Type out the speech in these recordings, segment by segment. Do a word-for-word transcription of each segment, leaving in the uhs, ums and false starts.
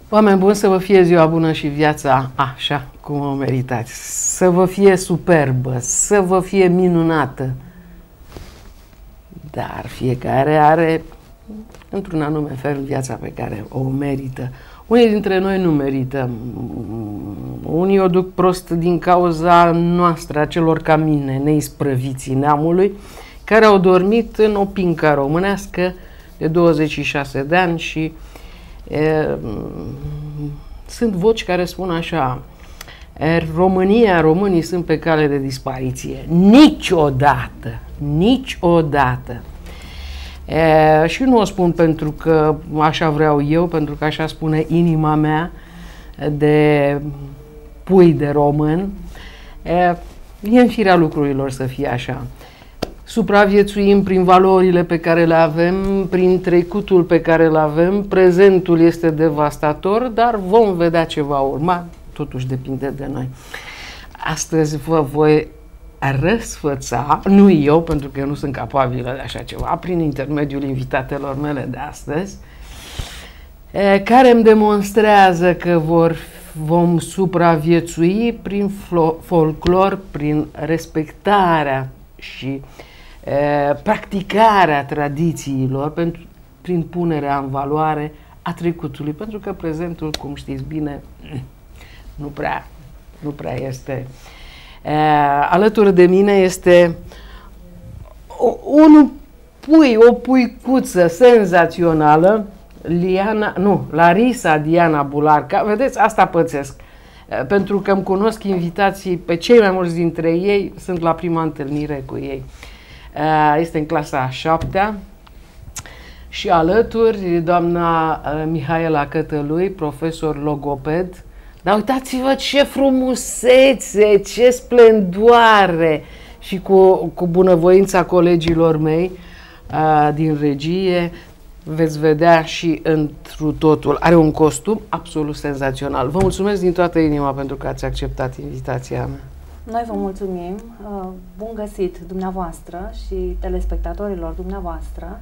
Oameni buni, să vă fie ziua bună și viața așa cum o meritați. Să vă fie superbă, să vă fie minunată. Dar fiecare are, într-un anume fel, viața pe care o merită. Unii dintre noi nu merită. Unii o duc prost din cauza noastră, a celor ca mine, neisprăviții neamului, care au dormit în opinca românească de douăzeci și șase de ani și e, sunt voci care spun așa: România, românii sunt pe cale de dispariție. Niciodată, niciodată. E, și nu o spun pentru că așa vreau eu, pentru că așa spune inima mea de pui de român. E, e în firea lucrurilor să fie așa. Supraviețuim prin valorile pe care le avem, prin trecutul pe care îl avem, prezentul este devastator, dar vom vedea ce va urma, totuși depinde de noi. Astăzi vă voi răsfăța, nu eu, pentru că eu nu sunt capabilă de așa ceva, prin intermediul invitatelor mele de astăzi, care îmi demonstrează că vor, vom supraviețui prin folclor, prin respectarea și e, practicarea tradițiilor, pentru, prin punerea în valoare a trecutului, pentru că prezentul, cum știți bine, nu prea, nu prea este. E, alături de mine este o, un pui, o puicuță senzațională, Liana, nu, Larisa Diana Bularca. Vedeți, asta pățesc. Pentru că îmi cunosc invitații, pe cei mai mulți dintre ei sunt la prima întâlnire cu ei. Este în clasa a șaptea și alături doamna Mihaela Cătălui, profesor logoped. Dar uitați-vă ce frumusețe, ce splendoare! Și cu, cu bunăvoința colegilor mei din regie, veți vedea și întru totul. Are un costum absolut senzațional. Vă mulțumesc din toată inima pentru că ați acceptat invitația mea. Noi vă mulțumim. Bun găsit dumneavoastră și telespectatorilor dumneavoastră.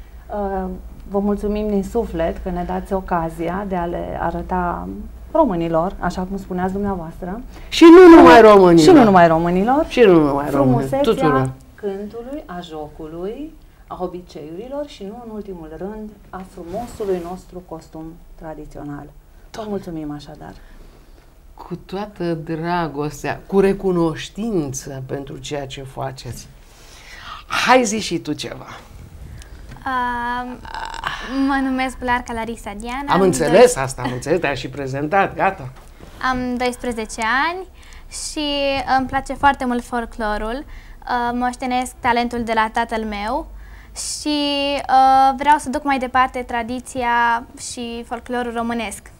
Vă mulțumim din suflet că ne dați ocazia de a le arăta românilor, așa cum spuneați dumneavoastră. Și nu numai românilor. Și nu numai românilor. Și nu numai românilor. Frumusețea cântului, a jocului, a obiceiurilor și nu în ultimul rând a frumosului nostru costum tradițional. Vă mulțumim așadar. Cu toată dragostea, cu recunoștință pentru ceea ce faceți. Hai, zi și tu ceva. Uh, mă numesc Bularca Larisa Diana. Am, am înțeles asta, am înțeles, te-am și prezentat, gata. Am doisprezece ani și îmi place foarte mult folclorul. Uh, moștenesc talentul de la tatăl meu și uh, vreau să duc mai departe tradiția și folclorul românesc.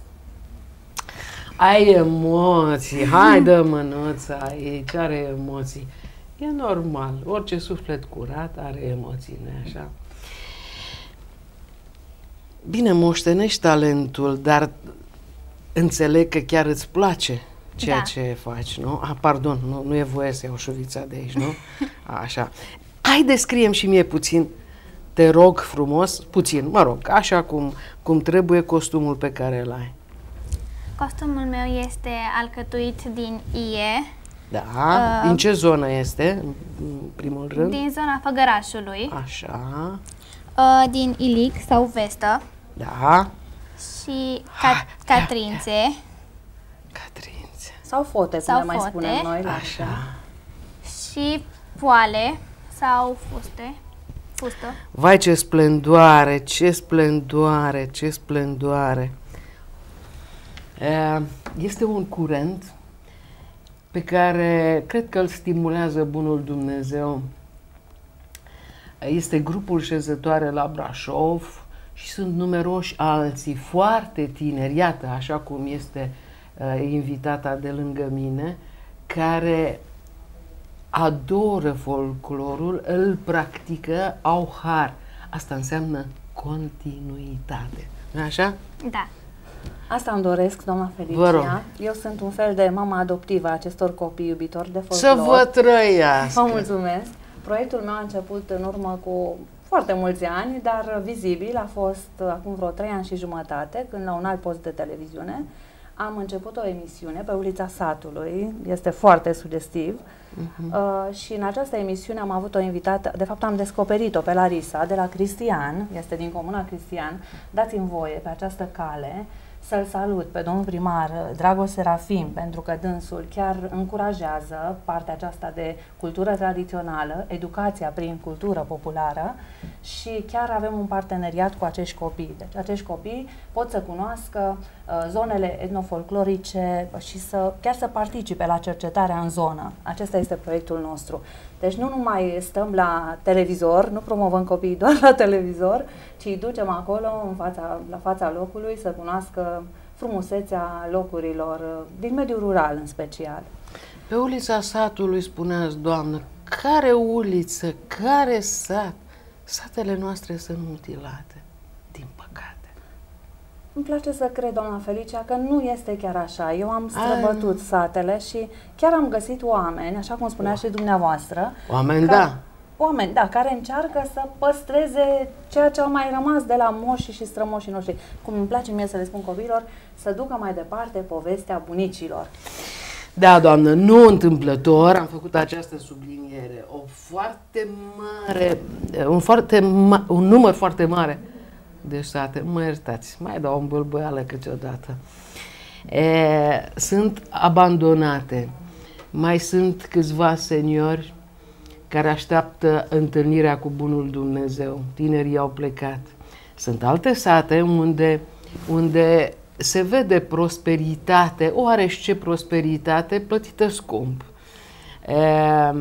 Ai emoții, hai dă mânuța aici, are emoții. E normal, orice suflet curat are emoții, nu așa? Bine, moștenești talentul, dar înțeleg că chiar îți place ceea da. ce faci, nu? Ah, pardon, nu, nu e voie să iau șuvița de aici, nu? Așa. Hai, descrie-mi și mie puțin, te rog frumos, puțin, mă rog, așa cum, cum trebuie costumul pe care îl ai. Costumul meu este alcătuit din ie. Da, uh, din ce zonă este, în primul rând? Din zona Făgărașului. Așa. Uh, din ilic sau vestă. Da. Și ca catrințe. Catrințe. Sau fote, cum sau le mai fote. spunem noi. La așa. Și poale sau fuste. Fustă. Vai, ce splendoare, ce splendoare, ce splendoare. Este un curent pe care cred că îl stimulează bunul Dumnezeu. Este grupul Șezătoare la Brașov și sunt numeroși alții foarte tineri, iată, așa cum este uh, invitata de lângă mine, care adoră folclorul, îl practică, au har. Asta înseamnă continuitate. Nu așa? Da. Asta îmi doresc, doamna Felicia. Eu sunt un fel de mama adoptivă a acestor copii iubitori de folclor. Să vă trăiască! Vă mulțumesc! Proiectul meu a început în urmă cu foarte mulți ani, dar vizibil a fost acum vreo trei ani și jumătate, când la un alt post de televiziune am început o emisiune pe Ulița Satului, este foarte sugestiv. Uh-huh. uh, și în această emisiune am avut o invitată, de fapt am descoperit-o pe Larisa de la Cristian, este din comuna Cristian. Dați-mi voie pe această cale să-l salut pe domnul primar Dragoș Serafim, pentru că dânsul chiar încurajează partea aceasta de cultură tradițională, educația prin cultură populară, și chiar avem un parteneriat cu acești copii. Deci acești copii pot să cunoască uh, zonele etnofolclorice și să chiar să participe la cercetarea în zonă. Acesta este proiectul nostru. Deci nu numai stăm la televizor, nu promovăm copiii doar la televizor, ci îi ducem acolo, în fața, la fața locului, să cunoască frumusețea locurilor, din mediul rural în special. Pe Ulița Satului, spuneați, doamnă, care uliță, care sat? Satele noastre sunt mutilate, din păcate. Îmi place să cred, doamna Felicia, că nu este chiar așa. Eu am străbătut Ai, satele și chiar am găsit oameni, așa cum spunea și dumneavoastră. Oameni, ca, da. Oameni, da, care încearcă să păstreze ceea ce au mai rămas de la moșii și strămoșii noștri. Cum îmi place mie să le spun copiilor, să ducă mai departe povestea bunicilor. Da, doamnă, nu întâmplător am făcut această subliniere. O foarte mare, un, foarte ma, un număr foarte mare de sate, mă iertați, mai dau o îmbâlbâială câteodată, e, sunt abandonate. Mai sunt câțiva seniori care așteaptă întâlnirea cu bunul Dumnezeu. Tinerii au plecat. Sunt alte sate unde, unde se vede prosperitate, oarește prosperitate plătită scump. E,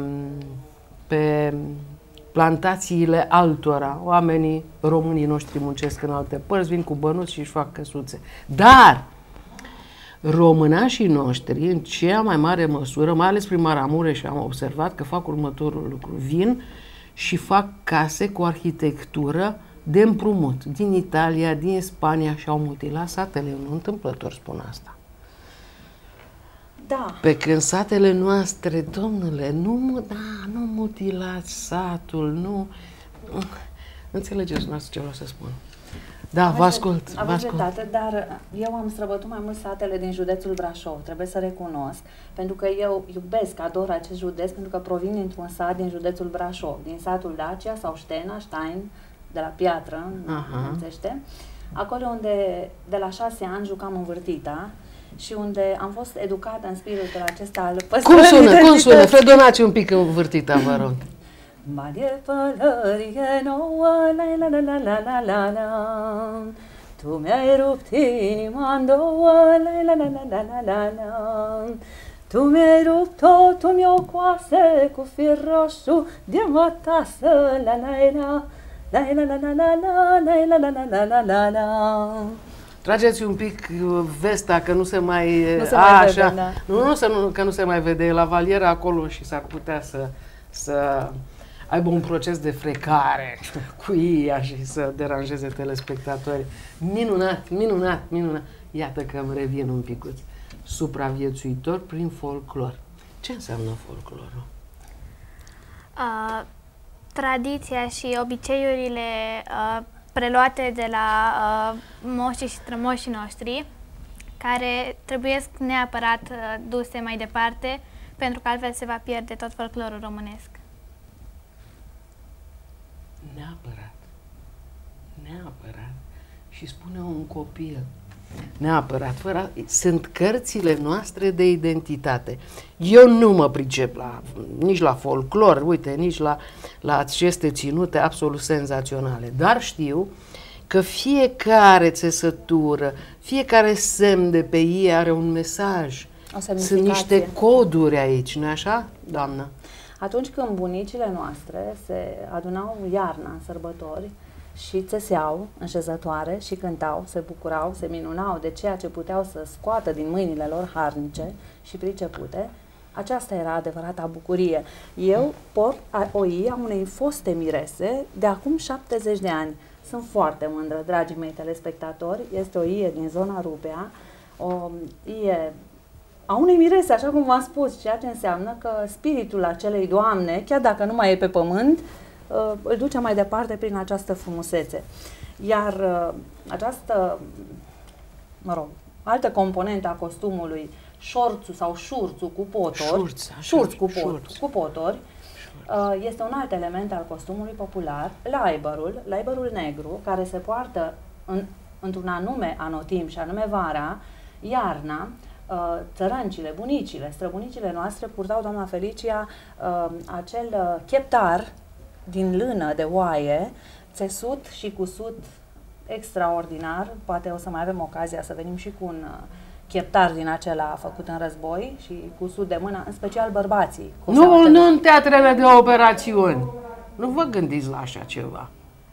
pe plantațiile altora, oamenii, românii noștri muncesc în alte părți, vin cu bănuți și își fac căsuțe. Dar românașii noștri, în cea mai mare măsură, mai ales prin Maramureș, am observat că fac următorul lucru. Vin și fac case cu arhitectură de împrumut, din Italia, din Spania, și au mutilat satele. Nu întâmplător spun asta. Da. Pe când satele noastre, domnule, nu, da, nu mutilați satul, nu... Înțelegeți noastră ce vreau să spun. Da, vă ascult. Aveți dreptate, dar eu am străbătut mai mult satele din județul Brașov, trebuie să recunosc, pentru că eu iubesc, ador acest județ, pentru că provin dintr-un sat din județul Brașov, din satul Dacia sau Ștena, Stein, de la Piatră, înțește, acolo unde de la șase ani jucam învârtita și unde am fost educată în spiritul acesta al păstrării. Cum sună? Cum sună? Fredonați un pic învârtita, vă rog. Mare pălărie nouă, la la la la la la la, tu mi-ai rupt inima în două, la la la la la la la, tu mi-ai rupt totul mi-o coase cu fir roșu de mătasă, la la la la la la la la la la la la la la. Trageți un pic vesta, că nu se mai... Nu se mai vede, așa. da. Nu, nu, să nu, că nu se mai vede. E la valieră acolo și s-ar putea să, să aibă un proces de frecare cu ea și să deranjeze telespectatorii. Minunat, minunat, minunat. Iată că îmi revin un picuț. Supraviețuitor prin folclor. Ce înseamnă folclorul? Uh, tradiția și obiceiurile uh, preluate de la uh, moșii și strămoșii noștri, care trebuie neapărat uh, duse mai departe, pentru că altfel se va pierde tot folclorul românesc. Neapărat. Neapărat. Și spune un copil. Neapărat. Fără, sunt cărțile noastre de identitate. Eu nu mă pricep la, nici la folclor, uite, nici la, la aceste ținute absolut senzaționale. Dar știu că fiecare țesătură, fiecare semn de pe ei are un mesaj. Sunt niște coduri aici, nu-i așa, doamnă? Atunci când bunicile noastre se adunau iarna în sărbători și țeseau în șezătoare și cântau, se bucurau, se minunau de ceea ce puteau să scoată din mâinile lor harnice și pricepute, aceasta era adevărata bucurie. Eu port o ie a unei foste mirese de acum șaptezeci de ani. Sunt foarte mândră, dragii mei telespectatori. Este o ie din zona Rupea, o ie a unei mirese, așa cum v-am spus, ceea ce înseamnă că spiritul acelei doamne, chiar dacă nu mai e pe pământ, uh, îl duce mai departe prin această frumusețe. Iar uh, această, mă rog, altă componentă a costumului, șorțul sau șurțul cu potori, Șurț, așa, șurț cu, pot, șurț. cu potori, uh, este un alt element al costumului popular, laibărul, laibărul negru, care se poartă în, într-un anume anotimp și anume vara, iarna. Uh, țărâncile, bunicile, străbunicile noastre purtau, doamna Felicia, uh, acel uh, cheptar din lână de oaie, țesut și cusut extraordinar. Poate o să mai avem ocazia să venim și cu un uh, cheptar din acela făcut în război și cusut de mână, în special bărbații. Nu, nu în teatrele de operațiuni. Nu vă gândiți la așa ceva.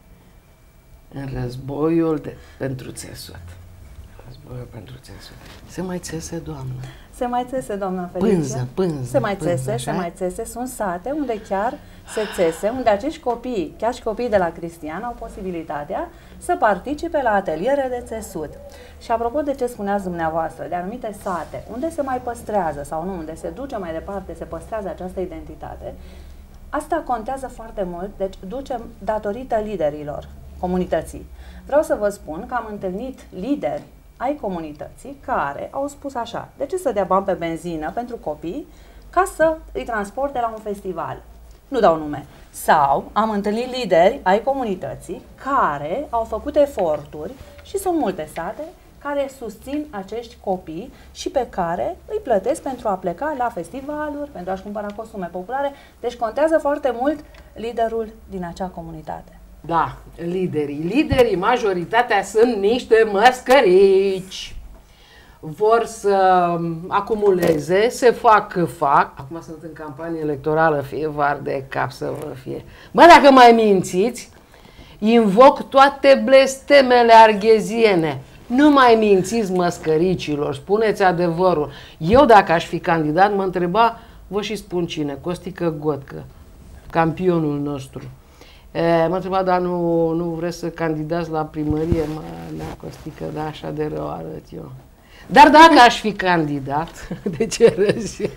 În războiul de, pentru țesut. Războiul pentru țesut. Se mai țese, doamnă. Se mai țese, doamna Felicia. Pânză, pânză. Se mai pânză, țese, așa? se mai țese. Sunt sate unde chiar se țese, unde acești copii, chiar și copiii de la Cristian, au posibilitatea să participe la ateliere de țesut. Și apropo de ce spuneați dumneavoastră, de anumite sate, unde se mai păstrează sau nu, unde se duce mai departe, se păstrează această identitate, asta contează foarte mult, deci ducem datorită liderilor comunității. Vreau să vă spun că am întâlnit lideri ai comunității care au spus așa: de ce să dea bani pe benzină pentru copii ca să îi transporte la un festival? Nu dau nume. Sau am întâlnit lideri ai comunității care au făcut eforturi, și sunt multe sate care susțin acești copii și pe care îi plătesc pentru a pleca la festivaluri, pentru a-și cumpăra costume populare. Deci contează foarte mult liderul din acea comunitate. Da, liderii. Liderii, majoritatea, sunt niște măscărici. Vor să acumuleze, se fac că fac. Acum sunt în campanie electorală, fie var de cap să vă fie. Mă, dacă mai mințiți, invoc toate blestemele argheziene. Nu mai mințiți, măscăricilor, spuneți adevărul. Eu, dacă aș fi candidat, mă întreba, vă și spun cine, Costică Gotcă, campionul nostru. E, mă întreba, dar nu, nu vreți să candidați la primărie? Mă, da, Costică, da, așa de rău arăt eu. Dar dacă aș fi candidat, de ce râzi?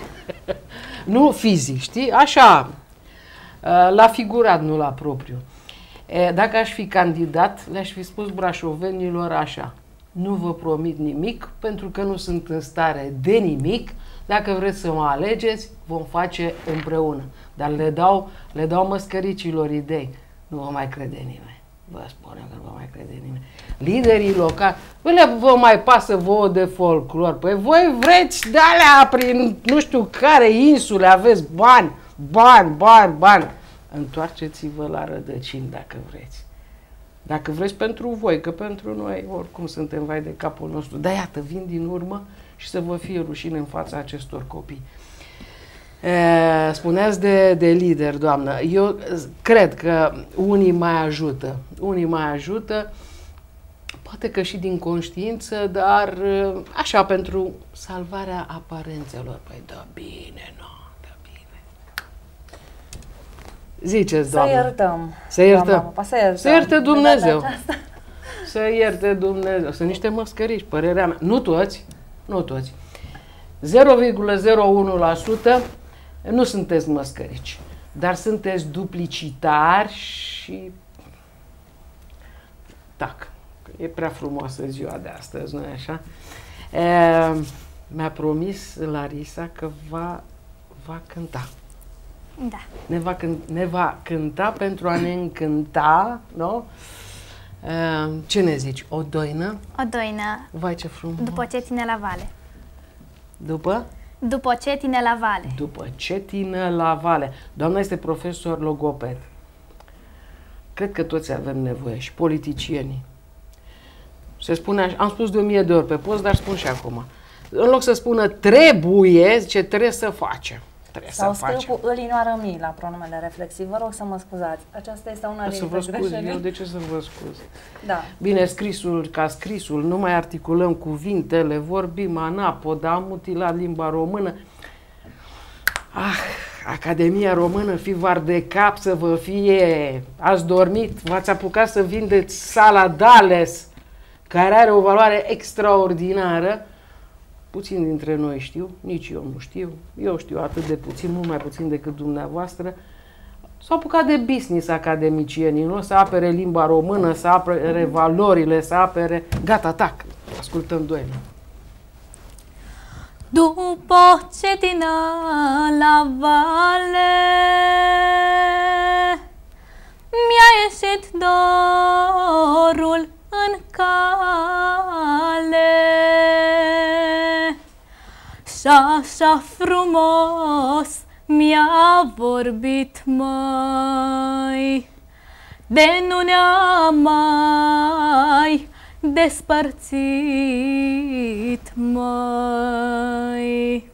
Nu fizic, știi? Așa, la figurat, nu la propriu. E, dacă aș fi candidat, le-aș fi spus brașovenilor așa: nu vă promit nimic, pentru că nu sunt în stare de nimic. Dacă vreți să mă alegeți, vom face împreună. Dar le dau, le dau măscăricilor idei. Nu vă mai crede nimeni. Vă spun eu că nu vă mai crede nimeni. Liderii locali, le vă mai pasă vouă de folclor. Păi voi vreți de alea prin nu știu care insule, aveți bani, bani, bani, bani. Întoarceți-vă la rădăcini dacă vreți. Dacă vreți pentru voi, că pentru noi oricum suntem vai de capul nostru. Dar iată, vin din urmă și să vă fie rușine în fața acestor copii. E, spuneați de, de lider, doamnă. Eu cred că unii mai ajută. Unii mai ajută, poate că și din conștiință, dar așa, pentru salvarea aparențelor. Păi da bine, nu, da bine. Ziceți, doamnă. Să iertăm. Să iertăm. Doamna, să iertăm. Să ierte Dumnezeu. Să ierte Dumnezeu. Sunt niște măscăriși, părerea mea. Nu toți, nu toți. zero virgulă zero unu la sută nu sunteți măscărici, dar sunteți duplicitari și... Tac, e prea frumoasă ziua de astăzi, nu-i așa? Mi-a promis Larisa că va, va cânta. Da. Ne va, ne va cânta pentru a ne încânta, nu? E, ce ne zici? O doină? O doină. Vai, ce frumos! După ce tine la vale. După? După ce tine la vale. După ce tine la vale. Doamna este profesor logoped. Cred că toți avem nevoie, și politicienii. Se spune așa, am spus de o mie de ori pe post, dar spun și acum. În loc să spună trebuie, zice trebuie să facem. Trebuie Sau să scriu facem. cu îlinioară mi la pronumele reflexiv. Vă rog să mă scuzați. Aceasta este una Să din vă scuz, greșelile. eu de ce să vă scuz? Da. Bine, scrisul ca scrisul, nu mai articulăm cuvintele, vorbim anapoda, am mutilat limba română. Ah, Academia Română, fi var de cap să vă fie, ați dormit, v-ați apucat să vindeți Sala Dales, care are o valoare extraordinară. Puțin dintre noi știu, nici eu nu știu, eu știu atât de puțin, mult mai puțin decât dumneavoastră. S-au apucat de business academicienii, nu? Să apere limba română, să apere valorile, să apere... Gata, tac! Ascultăm doi. După ce din la vale mi-a ieșit dorul în cale și așa frumos mi-a vorbit, măi, de nu ne-am mai despărțit, măi.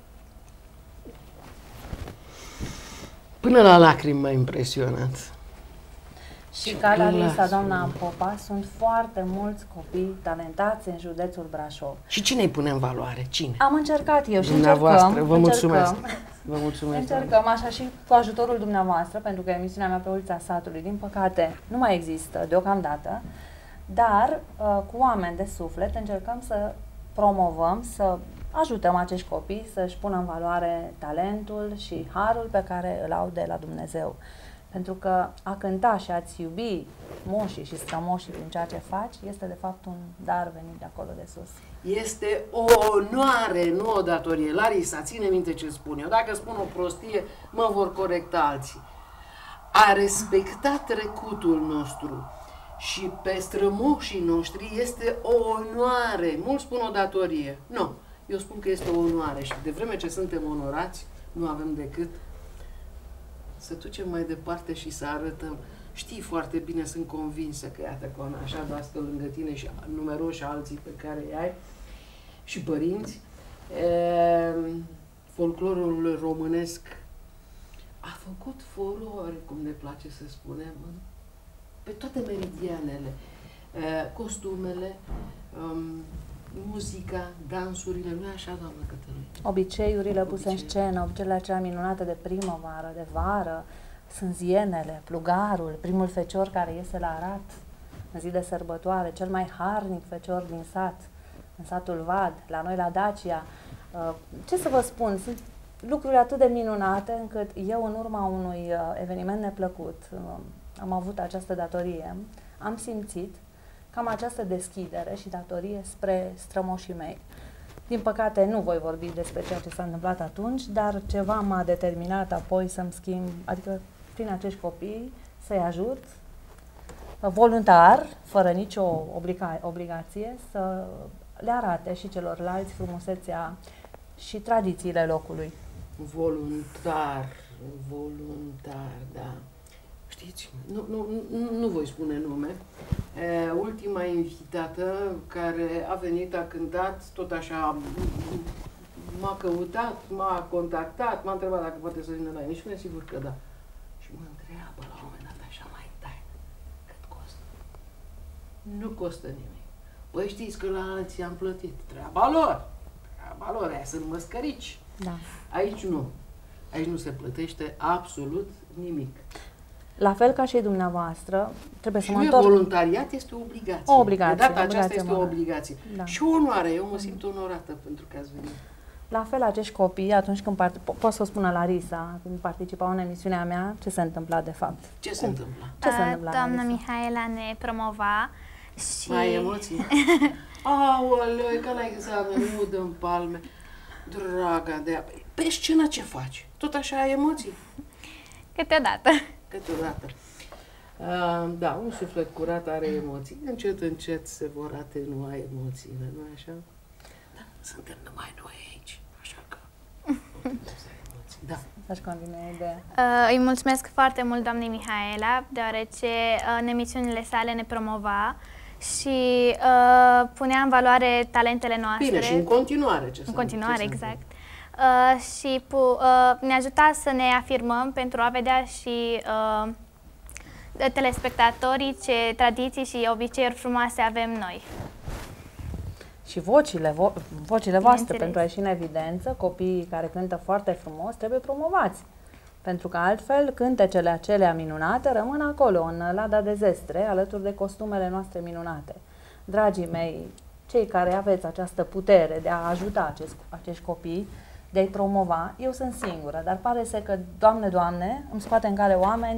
Până la lacrimi m-a impresionat. Și ca la Larisa, doamna Popa, sunt foarte mulți copii talentați în județul Brașov. Și cine îi pune în valoare? Cine? Am încercat eu și Dumneavoastră, încercăm. vă mulțumesc. Încercăm, Vă mulțumesc. încercăm așa și cu ajutorul dumneavoastră, pentru că emisiunea mea pe Ulița Satului, din păcate, nu mai există deocamdată, dar cu oameni de suflet încercăm să promovăm, să ajutăm acești copii să-și pună în valoare talentul și harul pe care îl au de la Dumnezeu. Pentru că a cânta și a-ți iubi moșii și strămoșii prin ceea ce faci este de fapt un dar venit de acolo de sus. Este o onoare, nu o datorie. Larisa, ține minte ce spun eu. Dacă spun o prostie, mă vor corecta alții. A respecta trecutul nostru și pe strămoșii noștri este o onoare. Mulți spun o datorie. Nu, eu spun că este o onoare și de vreme ce suntem onorați, nu avem decât să ducem mai departe și să arătăm. Știi foarte bine, sunt convinsă că iată că așa doască lângă tine și numeroși alții pe care îi ai și părinți. E, folclorul românesc a făcut furore, cum ne place să spunem, pe toate meridianele. E, costumele, um, muzica, dansurile, nu e așa, doamnă Cătălin? Obiceiurile puse în scenă, obiceiurile acelea minunate de primăvară, de vară, sunt zienele, plugarul, primul fecior care iese la Arat în zi de sărbătoare, cel mai harnic fecior din sat, în satul Vad, la noi la Dacia. Ce să vă spun, sunt lucruri atât de minunate încât eu, în urma unui eveniment neplăcut, am avut această datorie, am simțit cam această deschidere și datorie spre strămoșii mei. Din păcate nu voi vorbi despre ceea ce s-a întâmplat atunci, dar ceva m-a determinat apoi să-mi schimb, adică prin acești copii să-i ajut voluntar, fără nicio obliga obligație, să le arate și celorlalți frumusețea și tradițiile locului. Voluntar, voluntar, da. Știți, nu, nu, nu, nu voi spune nume. E, ultima invitată care a venit, a cântat, tot așa, m-a căutat, m-a contactat, m-a întrebat dacă poate să vină la emisiune, sigur că da. Și mă întreabă la un moment dat așa mai taină, cât costă? Nu costă nimic. Păi știți că la alții am plătit. Treaba lor, treaba lor, aia sunt măscărici. Da. Aici nu. Aici nu se plătește absolut nimic. La fel ca și dumneavoastră, trebuie și să mă nu întorc... e voluntariat, este o obligație. O obligație. De data obligație aceasta este mare. o obligație. Da. Și o onoare. Eu mă simt onorată pentru că ați venit. La fel, acești copii, atunci când part... po pot să o spună Larisa, când participau în emisiunea mea, ce se întâmpla de fapt? Ce se Cum? întâmplă? Ce se întâmpla, Doamna Larisa? Mihaela ne promova și... Mai ai emoții? Aoleu, e ca la examen, nu dăm palme. Draga de ea. Pe scenă ce faci? Tot așa ai emoții? Câteodată. Câteodată. Uh, da, un suflet curat are emoții. Încet, încet se vor atenua emoțiile, nu așa? Da, suntem numai noi aici, așa că... Da. Să-și continue ideea. Uh, îi mulțumesc foarte mult doamnei Mihaela, deoarece uh, în emisiunile sale ne promova și uh, punea în valoare talentele noastre. Bine, și în continuare. Ce în continuare, exact. Uh, și uh, ne ajuta să ne afirmăm pentru a vedea și uh, telespectatorii ce tradiții și obiceiuri frumoase avem noi. Și vocile, vo vocile voastre, pentru a ieși în evidență, copiii care cântă foarte frumos trebuie promovați. Pentru că altfel cântecele acelea minunate rămân acolo, în lada de zestre, alături de costumele noastre minunate. Dragii mei, cei care aveți această putere de a ajuta acest, acești copii, de a-i promova, eu sunt singură, dar pare să că, Doamne, Doamne, îmi scoate în cale oameni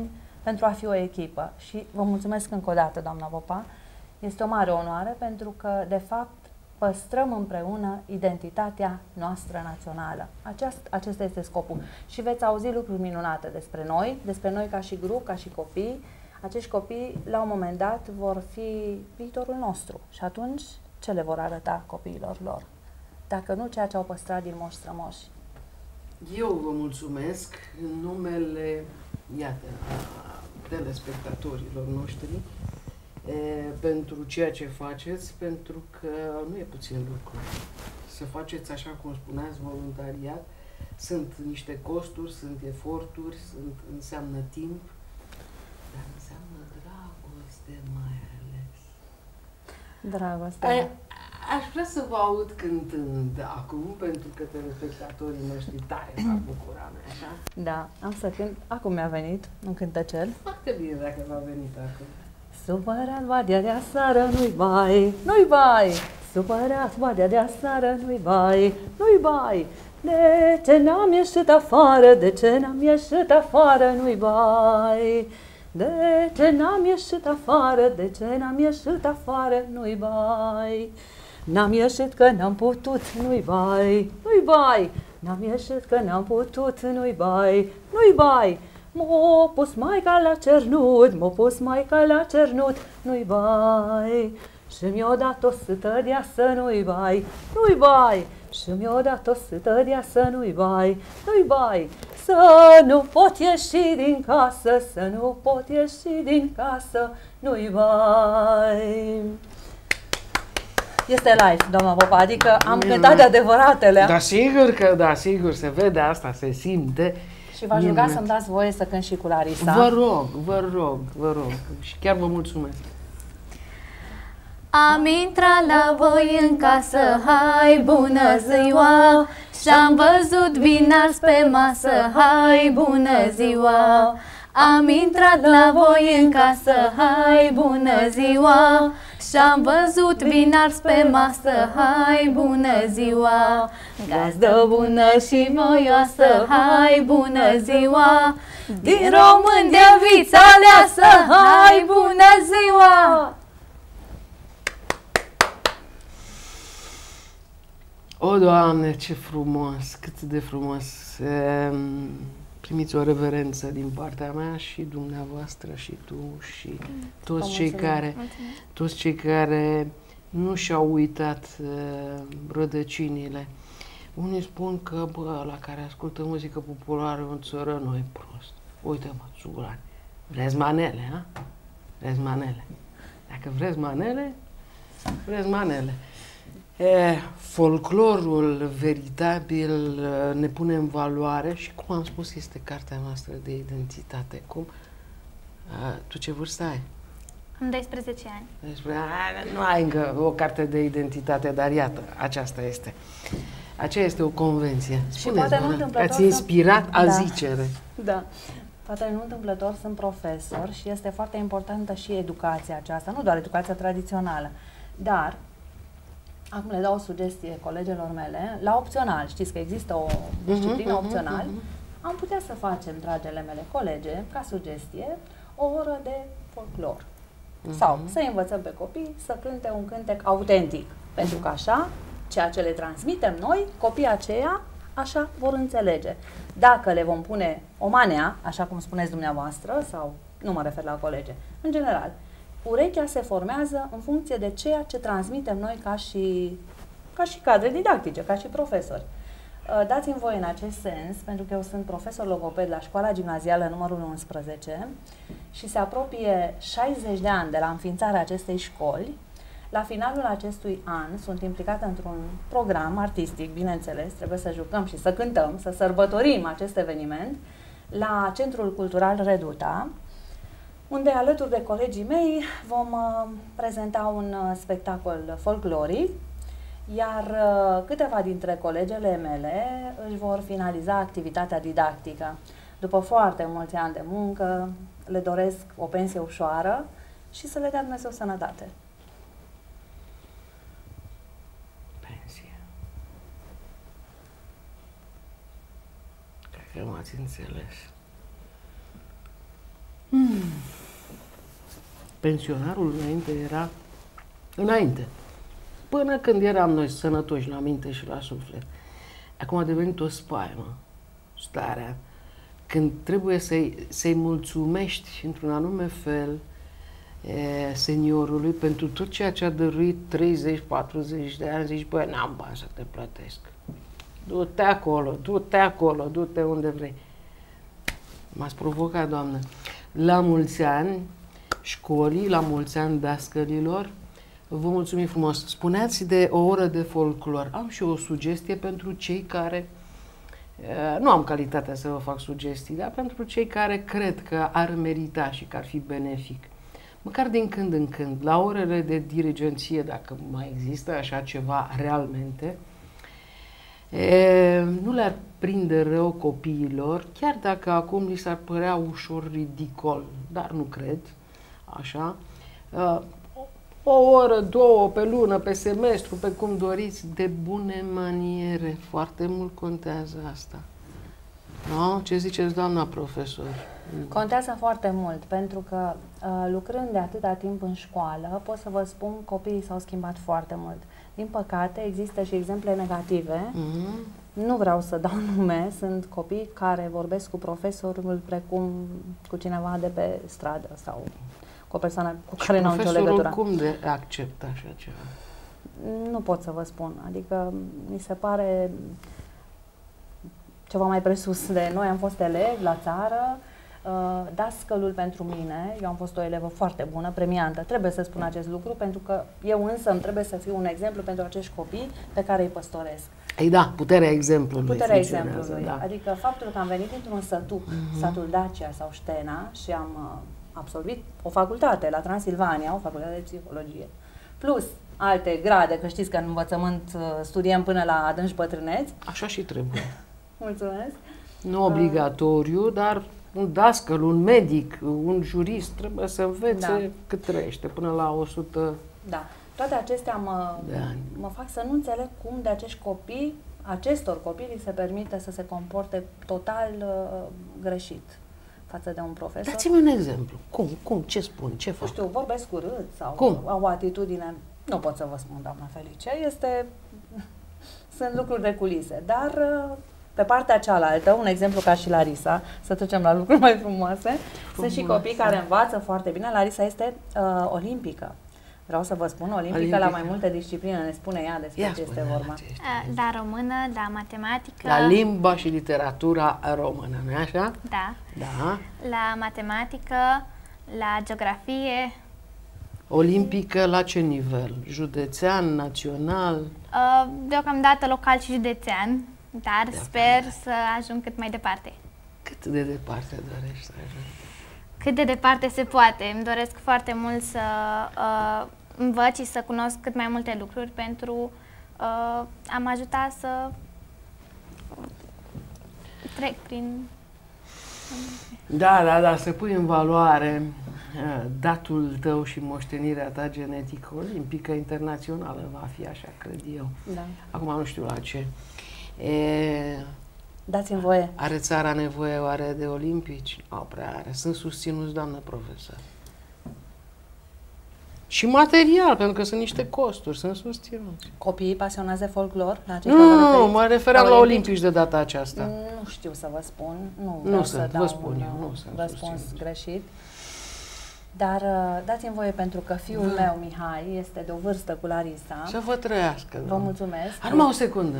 pentru a fi o echipă. Și vă mulțumesc încă o dată, doamna Popa. Este o mare onoare pentru că, de fapt, păstrăm împreună identitatea noastră națională. Aceast, acesta este scopul. Și veți auzi lucruri minunate despre noi, despre noi ca și grup, ca și copii. Acești copii, la un moment dat, vor fi viitorul nostru. Și atunci, ce le vor arăta copiilor lor? Dacă nu ceea ce au păstrat din moși strămoși. Eu vă mulțumesc în numele, iată, a telespectatorilor noștri, e, pentru ceea ce faceți, pentru că nu e puțin lucru. Să faceți, așa cum spuneați, voluntariat, sunt niște costuri, sunt eforturi, sunt, înseamnă timp, dar înseamnă dragoste mai ales. Dragoste. A, aș vrea să vă aud cântând acum, pentru că telespectatorii noștri tare s-ar bucura, nu așa? Da, am să cânt. Acum mi-a venit un cântăcel. Foarte bine dacă v-a venit acum. Supărat vadea de asară, nu-i bai, nu-i bai. Supărat vadea de asară, nu-i bai, nu-i bai. De ce n-am ieșit afară, de ce n-am ieșit afară, nu-i bai. De ce n-am ieșit afară, de ce n-am ieșit afară, nu-i bai. N-am ieșit că n-am putut, nu-i bai, nu-i bai. N-am ieșit că n-am putut, nu-i bai, nu-i bai. M-a pus maica la cernut, m-a pus maica la cernut, nu-i bai. Și mi-a dat o sâtă deasă, nu-i bai, nu-i bai. Și mi-a dat o sâtă deasă, nu-i bai, nu-i bai. Să nu pot ieși din casă, să nu pot ieși din casă, nu-i bai. Este live, doamna Popa, adică am cântat de adevăratele. Da, sigur că, da, sigur, se vede asta, se simte. Și v-aș ruga să-mi dați voie să cânt și cu Larisa. Vă rog, vă rog, vă rog. Și chiar vă mulțumesc. Am intrat la voi în casă, hai bună ziua, și-am văzut bine ars pe masă, hai bună ziua. Am intrat la voi în casă, hai bună ziua, și-am văzut bine ars pe masă, hai bună ziua. Gazdă bună și voioasă, hai bună ziua, din român de vița aleasă, hai bună ziua. O, Doamne, ce frumos, cât de frumos. Primiți o reverență din partea mea și dumneavoastră și tu și toți cei care, toți cei care nu și-au uitat uh, rădăcinile. Unii spun că, bă, la care ascultă muzică populară un țărănu e prost. Uite-mă, țurani, vreți manele, ha? Vreți manele. Dacă vreți manele, vreți manele. E, folclorul veritabil ne pune în valoare și, cum am spus, este cartea noastră de identitate. Cum? A, tu ce vârstă ai? Am doisprezece ani. Despre, a, nu ai încă o carte de identitate, dar iată, aceasta este. Aceea este o convenție. Spuneți, ați inspirat a da. zicere. Da. Poate nu întâmplător sunt profesor și este foarte importantă și educația aceasta, nu doar educația tradițională, dar acum le dau o sugestie colegelor mele, la opțional, știți că există o disciplină uh-huh, opțional, uh-huh. Am putea să facem, dragele mele colege, ca sugestie, o oră de folclor. Uh-huh. Sau să învățăm pe copii să cânte un cântec autentic, uh-huh. Pentru că așa, ceea ce le transmitem noi, copiii aceia, așa vor înțelege. Dacă le vom pune o manea, așa cum spuneți dumneavoastră, sau nu mă refer la colege, în general, urechea se formează în funcție de ceea ce transmitem noi ca și, ca și cadre didactice, ca și profesori. Dați-mi voi în acest sens, pentru că eu sunt profesor logoped la școala gimnazială numărul unsprezece și se apropie șaizeci de ani de la înființarea acestei școli. La finalul acestui an sunt implicată într-un program artistic, bineînțeles, trebuie să jucăm și să cântăm, să sărbătorim acest eveniment la Centrul Cultural Reduta, unde alături de colegii mei vom uh, prezenta un uh, spectacol folcloric, iar uh, câteva dintre colegele mele își vor finaliza activitatea didactică. După foarte mulți ani de muncă, le doresc o pensie ușoară și să le dea Dumnezeu sănătate. Pensie. Cred că m-ați înțeles. Mm. pensionarul înainte era înainte. Până când eram noi sănătoși la minte și la suflet. Acum a devenit o spaimă, starea, când trebuie să-i, să-i mulțumești într-un anume fel e, seniorului pentru tot ceea ce a dăruit treizeci patruzeci de ani, zici, băi, n-am bani să te plătesc. Du-te acolo, du-te acolo, du-te unde vrei. M-ați provocat, Doamnă. La mulți ani școlii, la mulți ani dascălilor, vă mulțumim frumos. Spuneați de o oră de folclor. Am și o sugestie pentru cei care, nu am calitatea să vă fac sugestii, dar pentru cei care cred că ar merita și că ar fi benefic. Măcar din când în când, la orele de dirigenție, dacă mai există așa ceva realmente, e, nu le-ar prinde rău copiilor, chiar dacă acum li s-ar părea ușor ridicol, dar nu cred, așa, o oră, două pe lună, pe semestru, pe cum doriți, de bune maniere. Foarte mult contează asta. No? Ce ziceți, doamna profesor? Contează foarte mult, pentru că lucrând de atâta timp în școală, pot să vă spun, copiii s-au schimbat foarte mult. Din păcate, există și exemple negative. Mm-hmm. Nu vreau să dau nume, sunt copii care vorbesc cu profesorul precum cu cineva de pe stradă sau cu o persoană cu care n-au nicio legătură. Cum de acceptă așa ceva? Nu pot să vă spun. Adică mi se pare ceva mai presus de noi. Am fost elevi la țară, uh, dascălul pentru mine, eu am fost o elevă foarte bună, premiantă. Trebuie să spun acest lucru, pentru că eu însă îmi trebuie să fiu un exemplu pentru acești copii pe care îi păstoresc. Ei da, puterea exemplului. Puterea exemplului. Da. Adică faptul că am venit dintr-un sătuc, uh-huh. satul Dacia sau Ștena, și am uh, absolvit o facultate la Transilvania, o facultate de psihologie, plus alte grade, că știți că în învățământ uh, studiem până la adânci bătrâneți. Așa și trebuie. Mulțumesc. Nu obligatoriu, dar un dascăl, un medic, un jurist trebuie să învețe da. cât trăiește, până la o sută. Da. Toate acestea mă, mă fac să nu înțeleg cum de acești copii, acestor copii, li se permite să se comporte total uh, greșit față de un profesor. Dați-mi un exemplu. Cum? Cum? Ce spun? Ce fac? Nu știu, vorbesc urât sau cum? Au o atitudine... Nu pot să vă spun, doamna Felice, este... Sunt lucruri de culise, dar... Uh, pe partea cealaltă, un exemplu ca și Larisa, să trecem la lucruri mai frumoase, Frumos. Sunt și copii care învață foarte bine. Larisa este uh, olimpică. Vreau să vă spun, olimpică, olimpică la mai multe discipline, ne spune ea despre Ia ce este vorba. Ce este. La română, la matematică. La limba și literatura română, nu-i așa? Da. Da. La matematică, la geografie. Olimpică la ce nivel? Județean, național? Uh, deocamdată local și județean. Dar de sper să ajung cât mai departe. Cât de departe dorești să ajungi? Cât de departe se poate. Îmi doresc foarte mult să uh, învăț și să cunosc cât mai multe lucruri pentru uh, a mă ajuta să trec prin... Da, da, da, să pui în valoare uh, datul tău și moștenirea ta genetică. Olimpică internațională va fi, așa cred eu. Da. Acum nu știu la ce. E... Dați-mi voie. Are țara nevoie oare de olimpici? Nu prea are. Sunt susținuți, doamnă profesor. Și material, pentru că sunt niște costuri, sunt susținuți. Copiii pasionați de folclor? La nu, nu, mă refeream la olimpici de data aceasta. Nu știu să vă spun. Nu, nu să sunt, dau vă spun un eu, nu sunt răspuns susținuți. greșit. Dar dați-mi voie, pentru că fiul da. meu, Mihai, este de o vârstă cu Larisa. Să vă trăiască. Vă mulțumesc. Numai o secundă.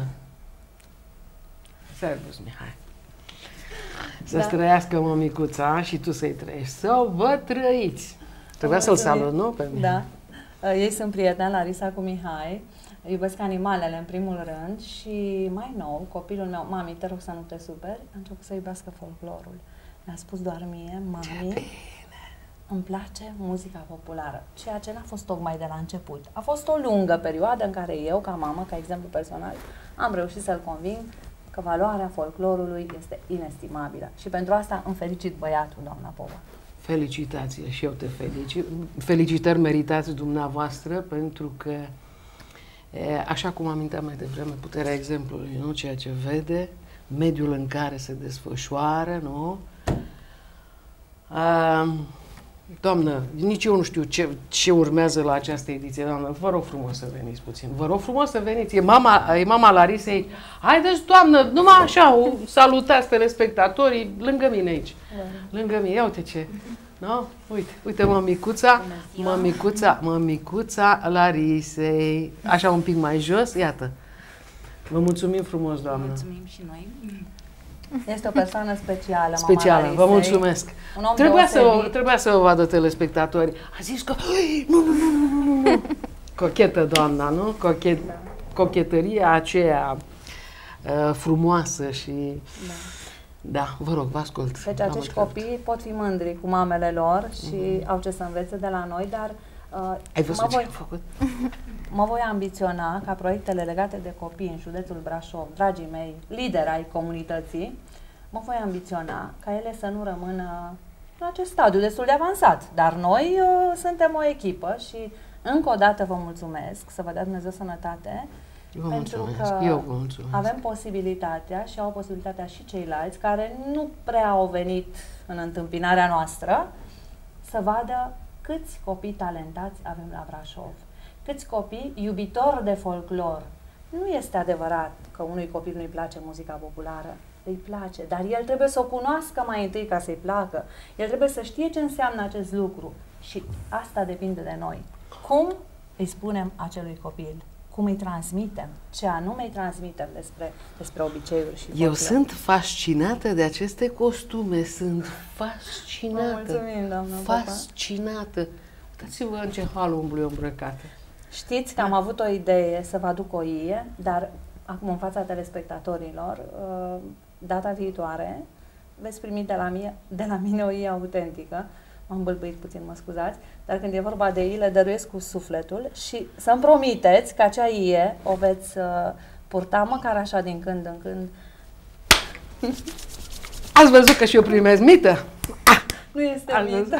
Servus, Mihai. Să-ți da. trăiască mămicuța și tu să-i trăiești. Să vă trăiți. Trebuia să-l salut, nu? Pe da. Ei sunt prieteni, Larisa cu Mihai. Iubesc animalele în primul rând și mai nou, copilul meu, mami, te rog să nu te superi, a început să iubească folclorul. Mi-a spus doar mie, mami, îmi place muzica populară, ceea ce n-a fost tocmai de la început. A fost o lungă perioadă în care eu, ca mamă, ca exemplu personal, am reușit să-l conving că valoarea folclorului este inestimabilă. Și pentru asta îmi felicit băiatul, doamna Pova. Felicitații și eu te felicit. Felicitări meritați dumneavoastră, pentru că, așa cum aminteam mai devreme, puterea exemplului, nu? Ceea ce vede, mediul în care se desfășoară, nu? Doamnă, nici eu nu știu ce, ce urmează la această ediție, doamnă. Vă rog frumos să veniți puțin. Vă rog frumos să veniți. E mama, e mama Larisei. Haideți, doamnă, numai așa, o salutați telespectatorii lângă mine aici. Lângă mine. Ia uite ce. No? Uite, uite mămicuța, mămicuța, mămicuța Larisei. Așa un pic mai jos, iată. Vă mulțumim frumos, doamnă. Mulțumim și noi. Este o persoană specială, Specială, mama vă Larisei. mulțumesc. Un om Trebuia să, o, deosebit. trebuia să o vadă telespectatorii. A zis că, nu, nu, nu, nu, nu, nu. Cochetă doamna, nu? Cochet, da. Cochetăria aceea uh, frumoasă și... Da. Da, vă rog, vă ascult. Deci acești copii pot fi mândri cu mamele lor și mm-hmm. au ce să învețe de la noi, dar uh, Ai văzut mă, ce voi, am făcut? mă voi ambiționa ca proiectele legate de copii în județul Brașov, dragii mei, lideri ai comunității, mă voi ambiționa ca ele să nu rămână în acest stadiu destul de avansat. Dar noi uh, suntem o echipă și încă o dată vă mulțumesc, să vă dea Dumnezeu sănătate. Vă pentru mulțumesc. că Eu vă mulțumesc. avem posibilitatea și au posibilitatea și ceilalți care nu prea au venit în întâmpinarea noastră să vadă câți copii talentați avem la Brașov, câți copii iubitori de folclor. Nu este adevărat că unui copil nu-i place muzica populară, îi place, dar el trebuie să o cunoască mai întâi ca să-i placă. El trebuie să știe ce înseamnă acest lucru și asta depinde de noi. Cum îi spunem acelui copil? Cum îi transmitem, ce anume îi transmitem despre, despre obiceiuri și folclor. Eu sunt fascinată de aceste costume, sunt fascinată. Vă mulțumim, doamnă Fascinată. Uitați-vă în ce hal umblu eu îmbrăcată. Știți că am avut o idee să vă aduc o ie, dar acum în fața telespectatorilor, data viitoare, veți primi de la mine, de la mine o ie autentică. M-am bâlbâit puțin, mă scuzați, dar când e vorba de ie, le dăruiesc cu sufletul și să-mi promiteți că acea ie o veți uh, purta măcar așa din când în când. Ați văzut că și eu primesc mită? Ah, nu este mită.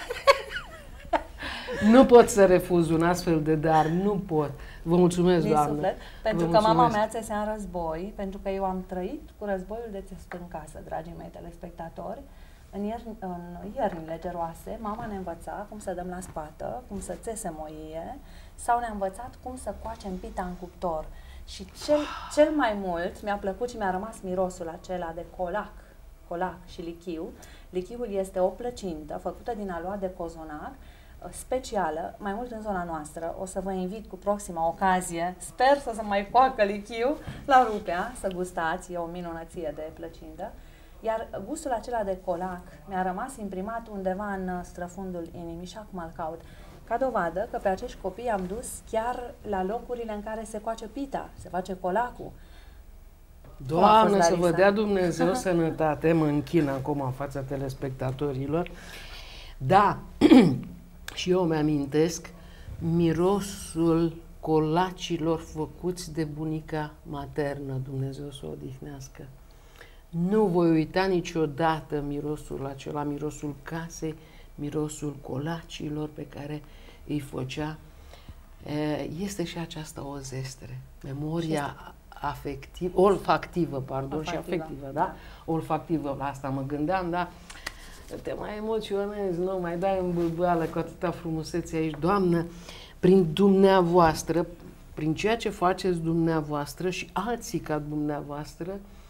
Nu pot să refuz un astfel de dar, nu pot. Vă mulțumesc, din doamnă. Suflet, pentru Vă că mama mulțumesc. mea țesea în război, pentru că eu am trăit cu războiul de țesut în casă, dragii mei telespectatori. În, ier în iernile geroase, mama ne învăța cum să dăm la spată, cum să țesem o ie, sau ne-a învățat cum să coacem pita în cuptor. Și cel, cel mai mult mi-a plăcut și mi-a rămas mirosul acela de colac, colac și lichiu. Lichiul este o plăcintă făcută din aluat de cozonac, specială, mai mult în zona noastră. O să vă invit cu proxima ocazie, sper să se mai coacă lichiu la Rupea, să gustați, e o minunăție de plăcintă. Iar gustul acela de colac mi-a rămas imprimat undeva în străfundul inimii și acum îl caut. Ca dovadă că pe acești copii am dus chiar la locurile în care se coace pita, se face colacul. Doamne, să vă dea Dumnezeu sănătate, mă închin acum în fața telespectatorilor. Da, și eu mi-amintesc mirosul colacilor făcuți de bunica maternă, Dumnezeu să o odihnească. Nu voi uita niciodată mirosul acela, mirosul casei, mirosul colacilor pe care îi făcea. Este și aceasta o zestre, memoria afectivă, olfactivă, pardon, olfactivă, și afectivă, da? da? Olfactivă, la asta mă gândeam, da? Te mai emoționezi, nu mai dai în bâlbâală cu atâta frumusețe aici. Doamnă, prin dumneavoastră, prin ceea ce faceți dumneavoastră și alții ca dumneavoastră,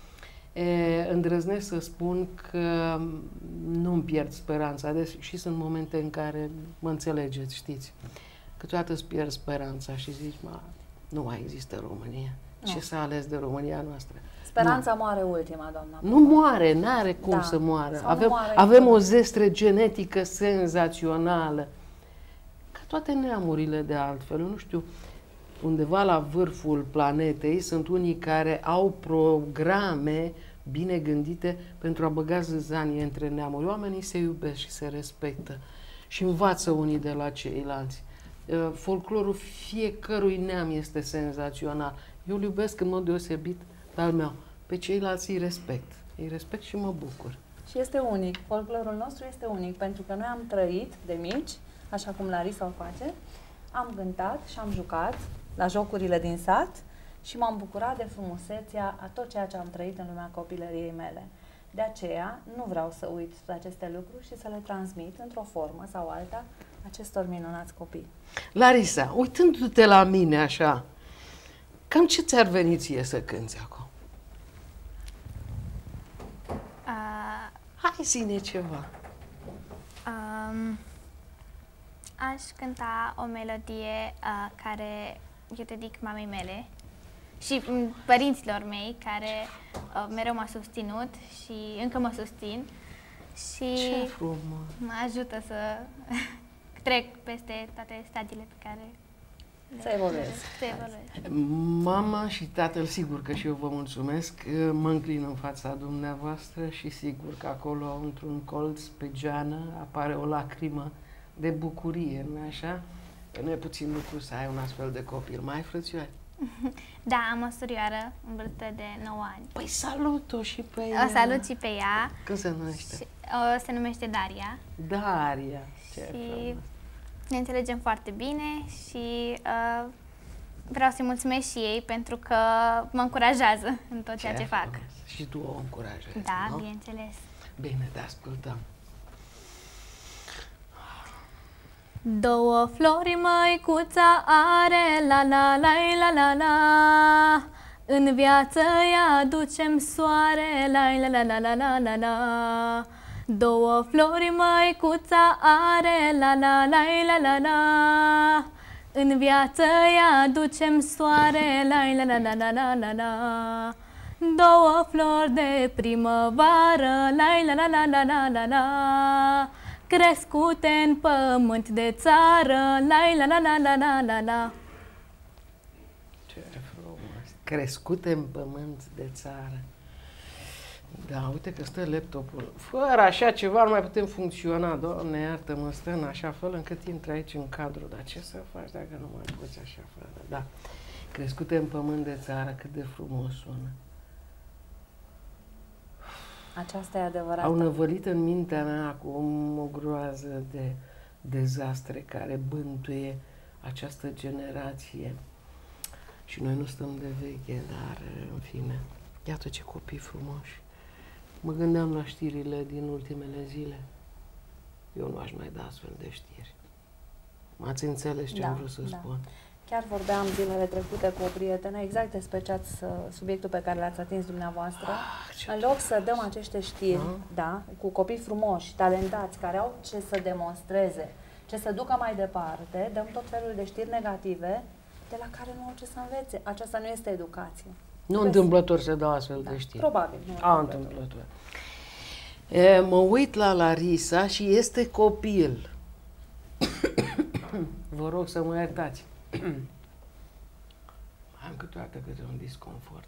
E, îndrăznesc să spun că nu-mi pierd speranța, și sunt momente în care mă înțelegeți, știți. Câteodată îți pierd speranța și zici, ma, nu mai există România. Nu. Ce s-a ales de România noastră? Speranța nu. moare ultima, doamna. Nu moare, n-are cum da. să moară. Sau avem, avem o zestre genetică senzațională. Ca toate neamurile de altfel, nu știu, undeva la vârful planetei sunt unii care au programe bine gândite pentru a băga zâzanie între neamuri. Oamenii se iubesc și se respectă și învață unii de la ceilalți. Folclorul fiecărui neam este senzațional. Eu îl iubesc în mod deosebit pe al meu. Pe ceilalți îi respect. Îi respect și mă bucur. Și este unic. Folclorul nostru este unic pentru că noi am trăit de mici, așa cum Larisa o face, am cântat și am jucat la jocurile din sat și m-am bucurat de frumusețea a tot ceea ce am trăit în lumea copilăriei mele. De aceea nu vreau să uit aceste lucruri și să le transmit într-o formă sau alta acestor minunați copii. Larisa, uitându-te la mine așa, cam ce ți-ar veni ție să cânti acum? Uh, Hai, zine ceva. um, aș cânta o melodie uh, care eu dedic mamei mele și m, părinților mei care uh, mereu m-au susținut și încă mă susțin și Ce frumos! mă ajută să trec peste toate stadiile pe care Să evoluezi. Să evoluezi. Mama și tatăl, sigur că și eu vă mulțumesc, mă înclin în fața dumneavoastră și sigur că acolo, într-un colț, pe geană, apare o lacrimă de bucurie, nu-i așa? Că nu e puțin lucru să ai un astfel de copil. Mai ai frățioare? Da, am o surioară în vârstă de nouă ani. Păi salut-o și pe ea! O salut și pe ea. Cum se numește? Și, o, se numește Daria. Daria! Ce Și frumos. ne înțelegem foarte bine și uh, vreau să-i mulțumesc și ei pentru că mă încurajează în tot ceea ce, ce fac. Și tu o încurajezi, Da, nu? bineînțeles. Bine, te ascultăm. Două flori măicuța are, la la la la la la. În viață îi aducem soare, la la la la la la la la. Două flori măicuța are, la la la la la la. În viață îi aducem soare, la la la la la la la la. Două flori de primăvară, la la la la la la la la. Crescute în pământ de țară, la la la la la la la la. Ce frumos! Crescute în pământ de țară. Da, uite că stă laptopul. Fără așa ceva nu mai putem funcționa. Doamne, iartă-mă, stă în așa fel încât intri aici în cadru. Dar ce să faci dacă nu mai poți așa fără? Da, crescute în pământ de țară, cât de frumos sună. Aceasta e adevărat. Au năvălit în mintea mea acum o groază de dezastre care bântuie această generație. Și noi nu stăm de veche, dar, în fine, iată ce copii frumoși. Mă gândeam la știrile din ultimele zile. Eu nu aș mai da astfel de știri. M-ați înțeles ce Da, am vrut să da. spun? Chiar vorbeam zilele trecute cu o prietenă exact despre ceați, subiectul pe care l-ați atins dumneavoastră. Ah, În loc să dăm aceste știri, Ah. da, cu copii frumoși, talentați, care au ce să demonstreze, ce să ducă mai departe, dăm tot felul de știri negative de la care nu au ce să învețe. Aceasta nu este educație. Nu Vezi? întâmplător se dau astfel Da, de știri. probabil. Nu A, întâmplător. întâmplător. E, mă uit la Larisa și este copil. Vă rog să mă iertați. Am câteodată câte un disconfort.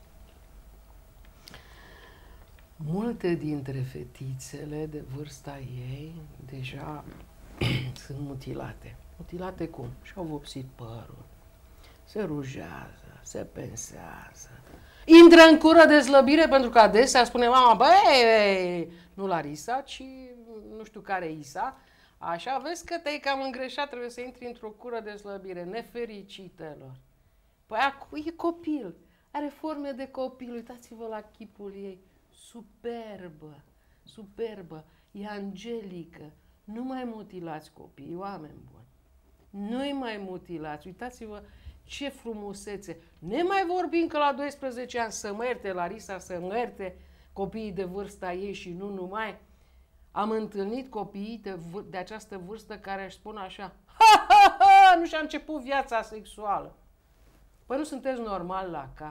Multe dintre fetițele de vârsta ei deja sunt mutilate. Mutilate cum? Și-au vopsit părul, se rujează, se pensează, intră în cură de slăbire pentru că adesea spune mama, băi, nu Larisa, ci nu știu care Isa, așa, vezi că te-ai cam îngreșat, trebuie să intri într-o cură de slăbire, nefericitelor. Păi acu e copil, are forme de copil, uitați-vă la chipul ei, superbă, superbă, e angelică. Nu mai mutilați copiii, oameni buni. Nu-i mai mutilați, uitați-vă ce frumusețe. Ne mai vorbim că la doisprezece ani să mă ierte Larisa, să mă ierte copiii de vârsta ei și nu numai. Am întâlnit copiii de, de această vârstă care își spun așa, ha, ha, ha, nu și-a început viața sexuală. Păi nu sunteți normal la cap.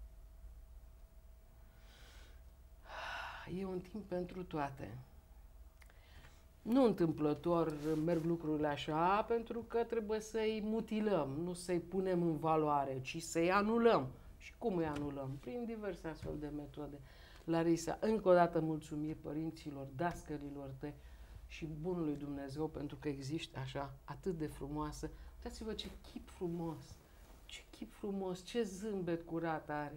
E un timp pentru toate. Nu întâmplător merg lucrurile așa, pentru că trebuie să-i mutilăm, nu să-i punem în valoare, ci să-i anulăm. Și cum îi anulăm? Prin diverse astfel de metode. Larisa, încă o dată mulțumiri părinților, dascălilor tăi și bunului Dumnezeu pentru că există așa, atât de frumoasă. Uitați-vă ce chip frumos, ce chip frumos, ce zâmbet curat are.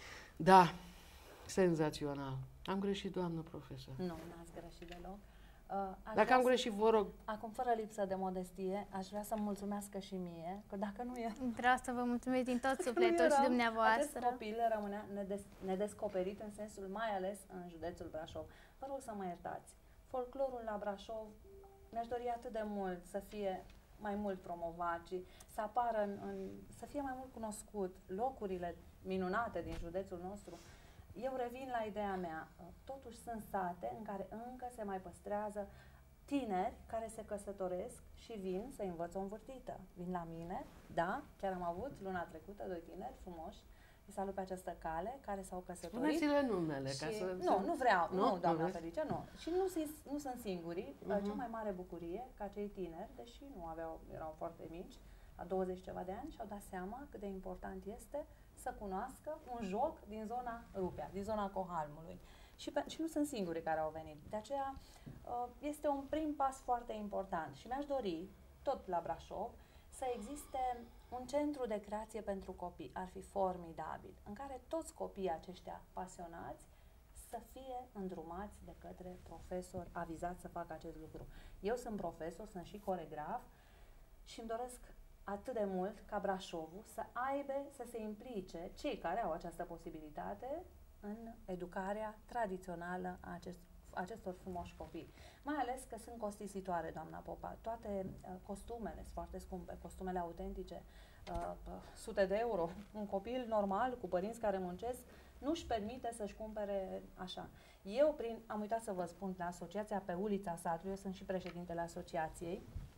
Da, senzațional. Am greșit, doamnă profesor. Nu, n-ați greșit deloc. aș Dacă vrea am să- greșit, vă rog. Acum, fără lipsă de modestie, aș vrea să-mi mulțumească și mie, că dacă nu e... Vreau să vă mulțumesc din tot nu sufletul și eram, acest dumneavoastră. copil rămânea nedes- nedescoperit în sensul mai ales în județul Brașov. Vă rog să mă iertați. Folclorul la Brașov mi-aș dori atât de mult să fie mai mult promovat și să apară, în, în, să fie mai mult cunoscut locurile minunate din județul nostru. Eu revin la ideea mea. Totuși sunt sate în care încă se mai păstrează tineri care se căsătoresc și vin să învăț o învârtită. Vin la mine, da, chiar am avut luna trecută doi tineri frumoși, îi salut pe această cale, care s-au căsătorit. Spuneți-le numele. Și, ca să, nu, nu vreau, nu, nu, nu doamna nu Felicia, nu. Și nu, sunt- nu sunt singurii. Mhm. Cea mai mare bucurie ca cei tineri, deși nu aveau, erau foarte mici, la douăzeci ceva de ani, și-au dat seama cât de important este să cunoască un joc din zona Rupea, din zona Cohalmului. Și, pe, și nu sunt singurii care au venit. De aceea uh, este un prim pas foarte important și mi-aș dori, tot la Brașov, să existe un centru de creație pentru copii. Ar fi formidabil, în care toți copiii aceștia pasionați să fie îndrumați de către profesori avizați să facă acest lucru. Eu sunt profesor, sunt și coregraf și îmi doresc atât de mult ca Brașovul să aibă, să se implice cei care au această posibilitate în educarea tradițională a acest, acestor frumoși copii. Mai ales că sunt costisitoare, doamna Popa. Toate uh, costumele sunt foarte scumpe, costumele autentice, uh, sute de euro. Un copil normal, cu părinți care muncesc, nu-și permite să-și cumpere așa. Eu, prin, am uitat să vă spun, la Asociația pe Ulița Satului, eu sunt și președintele asociației,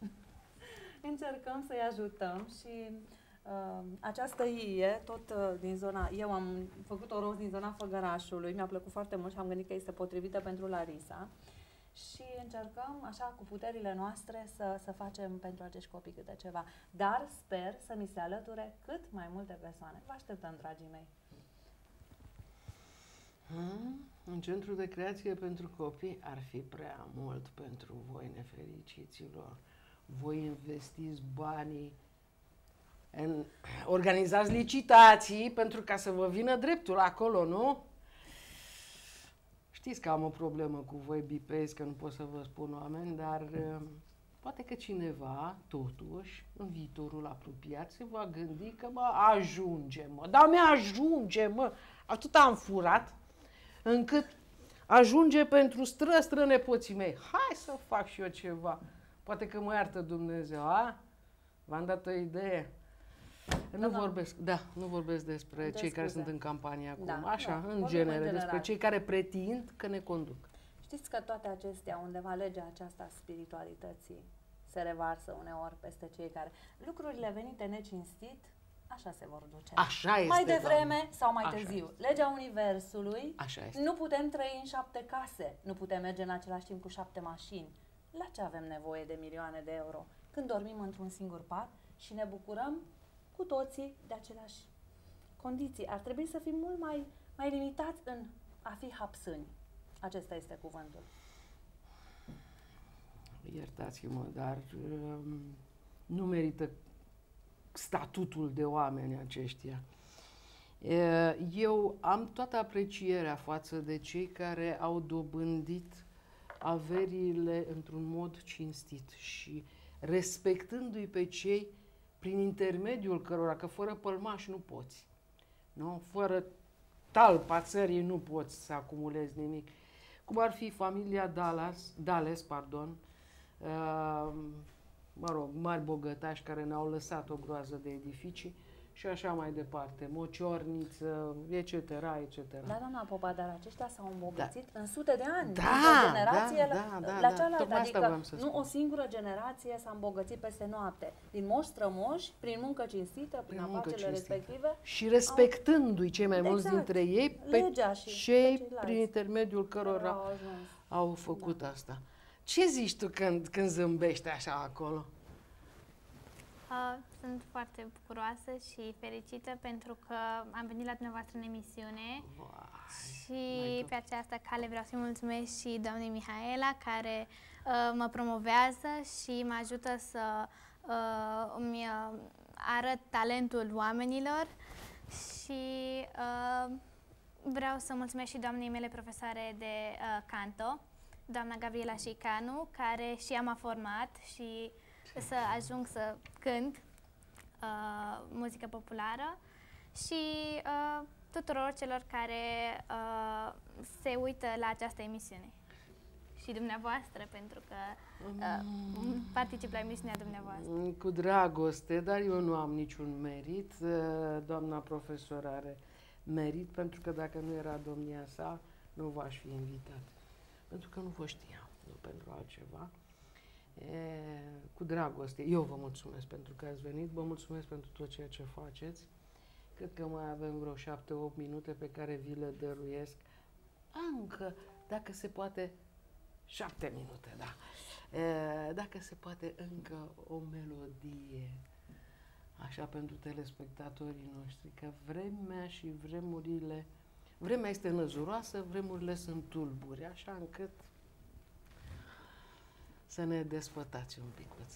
încercăm să-i ajutăm și uh, această ie, tot uh, din zona, eu am făcut-o rost din zona Făgărașului, mi-a plăcut foarte mult și am gândit că este potrivită pentru Larisa și încercăm, așa, cu puterile noastre să, să facem pentru acești copii câte ceva. Dar sper să mi se alăture cât mai multe persoane. Vă așteptăm, dragii mei! Hmm? Un centru de creație pentru copii ar fi prea mult pentru voi, nefericiților. Voi investiți banii, în, organizați licitații pentru ca să vă vină dreptul acolo, nu? Știți că am o problemă cu voi, bipezi, că nu pot să vă spun oameni, dar uh, poate că cineva, totuși, în viitorul apropiat, se va gândi că, mă, ajunge, mă, dar mi-ajunge, mă, atât am furat, încât ajunge pentru stră, stră nepoții mei. Hai să fac și eu ceva. Poate că mă iartă Dumnezeu, a? V-am dat o idee. Nu Doamna, vorbesc, da, nu vorbesc despre cei care sunt în campanie acum, Da, așa, da, în vorbim genere, în despre general. cei care pretind că ne conduc. Știți că toate acestea, undeva legea aceasta a spiritualității se revarsă uneori peste cei care... Lucrurile venite necinstit, așa se vor duce. Așa este, mai devreme doamne. sau mai Așa târziu. este. Legea Universului, Așa este. nu putem trăi în șapte case, nu putem merge în același timp cu șapte mașini. La ce avem nevoie de milioane de euro? Când dormim într-un singur pat și ne bucurăm cu toții de aceleași condiții. Ar trebui să fim mult mai, mai limitați în a fi hapsâni. Acesta este cuvântul. Iertați-mă, dar um, nu merită statutul de oameni aceștia. Eu am toată aprecierea față de cei care au dobândit averile într-un mod cinstit și respectându-i pe cei prin intermediul cărora, că fără pălmași nu poți, nu? Fără talpa țării nu poți să acumulezi nimic. Cum ar fi familia Dallas, Dales, pardon, uh, mă rog, mari bogătași care ne-au lăsat o groază de edificii și așa mai departe, Mociorniță, et cetera, et cetera. Da, doamna Popa, dar aceștia s-au îmbogățit da. în sute de ani. Da, dintr-o generație da, la, da, da, la da. cealaltă. Tocmai asta Adică voiam să nu spun. o singură generație s-a îmbogățit peste noapte. Din moși strămoși, prin muncă cinstită, prin, Prin muncă afacerile cinstită. respective. Și respectându-i cei mai mulți Exact. dintre ei pe Legea și cei ceilalți prin intermediul cărora au ajuns. au făcut da. asta. Ce zici tu când, când zâmbești așa acolo? Uh, sunt foarte bucuroasă și fericită pentru că am venit la dumneavoastră în emisiune. Vai, Și pe această cale vreau să-i mulțumesc și doamnei Mihaela, care uh, mă promovează și mă ajută să uh, îmi uh, arăt talentul oamenilor. Și uh, vreau să mulțumesc și doamnei mele profesoare de uh, canto, doamna Gabriela Șicanu, care și ea m-a format și să ajung să cânt uh, muzică populară și uh, tuturor celor care uh, se uită la această emisiune. Și dumneavoastră, pentru că uh, particip la emisiunea dumneavoastră. Cu dragoste, dar eu nu am niciun merit. Doamna profesor are merit, pentru că dacă nu era domnia sa, nu v-aș fi invitat. Pentru că nu vă știam, nu pentru altceva. E, cu dragoste, eu vă mulțumesc pentru că ați venit, vă mulțumesc pentru tot ceea ce faceți. Cred că mai avem vreo șapte opt minute pe care vi le dăruiesc. Încă, dacă se poate, șapte minute, da. E, dacă se poate, încă o melodie, așa pentru telespectatorii noștri, că vremea și vremurile, vremea este năzuroasă, vremurile sunt tulburi, așa încât să ne despătați un picuț.